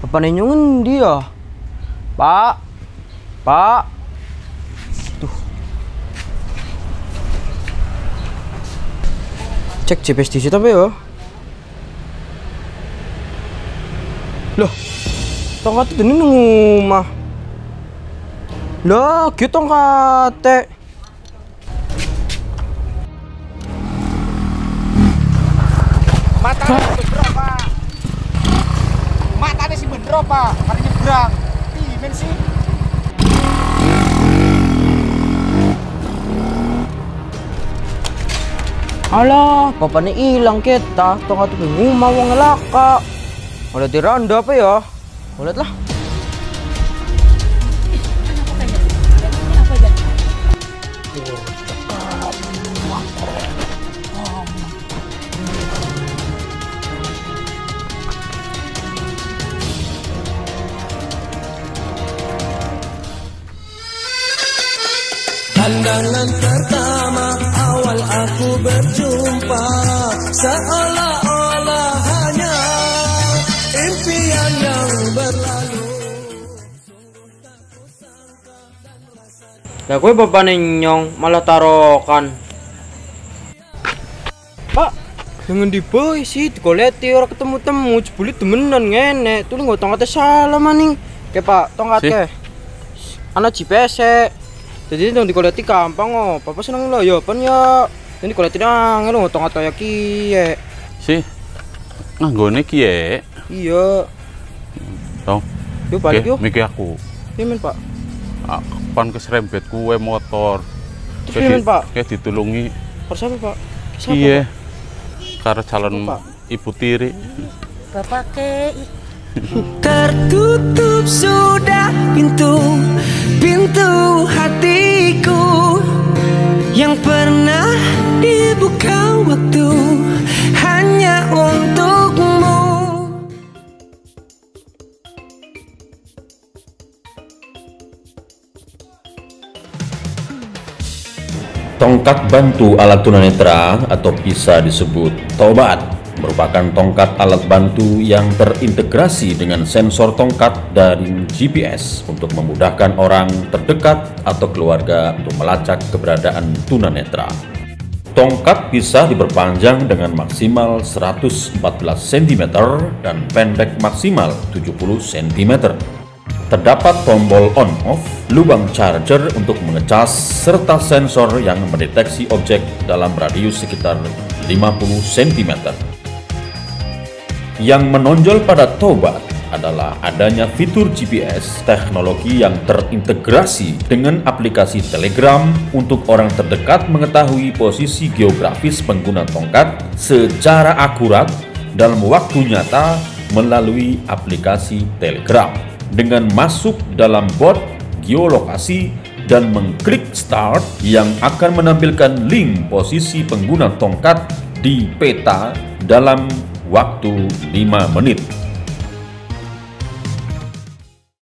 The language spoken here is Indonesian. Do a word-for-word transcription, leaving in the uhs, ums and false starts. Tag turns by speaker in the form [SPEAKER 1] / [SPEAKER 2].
[SPEAKER 1] Apa nenyong dia? Pak, Pak. Tuh. Cek G P S di situ apa ya? Loh, tongkat itu nang omah. Lah, gitu tongkat.
[SPEAKER 2] Matanya si bener pak. Matanya si bener pak. Kali nyebrang. Pimen sih.
[SPEAKER 1] Alah, bapaknya hilang kita. Tongkat itu ngumah wong ngelaka. Oleh diranda apa ya? Lihat lah.
[SPEAKER 3] Pandangan pertama awal aku berjumpa, seolah-olah hanya impian yang berlalu.
[SPEAKER 1] Lah gue bapak nenyong malah tarokan. Pak, jangan diboy sih, digoleti orang ketemu-temu, jebuli temenan ngene. Tuh nggak tongkatnya salah maning. Ke Pak, tongkat ke. Anak G P S e. Jadi dong digoleti gampang oh. Papa seneng lah ya pan ya. Ini digoleti nang lho tongkat kayak kiye.
[SPEAKER 4] Si. Nganggone kiye.
[SPEAKER 1] Iya.
[SPEAKER 4] Tong.
[SPEAKER 1] Yuk balik yuk.
[SPEAKER 4] Mikir aku.
[SPEAKER 1] Pimen Pak.
[SPEAKER 4] Pan keserempet kue motor.
[SPEAKER 1] Terus pimen Pak?
[SPEAKER 4] Kayak ditulungi.
[SPEAKER 1] Persiapa Pak? Siapa,
[SPEAKER 4] Iya.
[SPEAKER 1] Pak?
[SPEAKER 4] Karena calon
[SPEAKER 1] Siapa, Pak?
[SPEAKER 4] ibu tiri.
[SPEAKER 5] Bapak ke
[SPEAKER 3] Tertutup sudah pintu, pintu hatiku yang pernah dibuka waktu hanya untukmu.
[SPEAKER 6] Tongkat bantu alat tunanetra atau bisa disebut tobat merupakan tongkat alat bantu yang terintegrasi dengan sensor tongkat dari G P S untuk memudahkan orang terdekat atau keluarga untuk melacak keberadaan tunanetra. Tongkat bisa diperpanjang dengan maksimal seratus empat belas sentimeter dan pendek maksimal tujuh puluh sentimeter. Terdapat tombol on-off, lubang charger untuk mengecas, serta sensor yang mendeteksi objek dalam radius sekitar lima puluh sentimeter. Yang menonjol pada Tobat adalah adanya fitur G P S, teknologi yang terintegrasi dengan aplikasi Telegram untuk orang terdekat mengetahui posisi geografis pengguna tongkat secara akurat dalam waktu nyata melalui aplikasi Telegram. Dengan masuk dalam bot geolokasi dan mengklik start yang akan menampilkan link posisi pengguna tongkat di peta dalam waktu lima menit.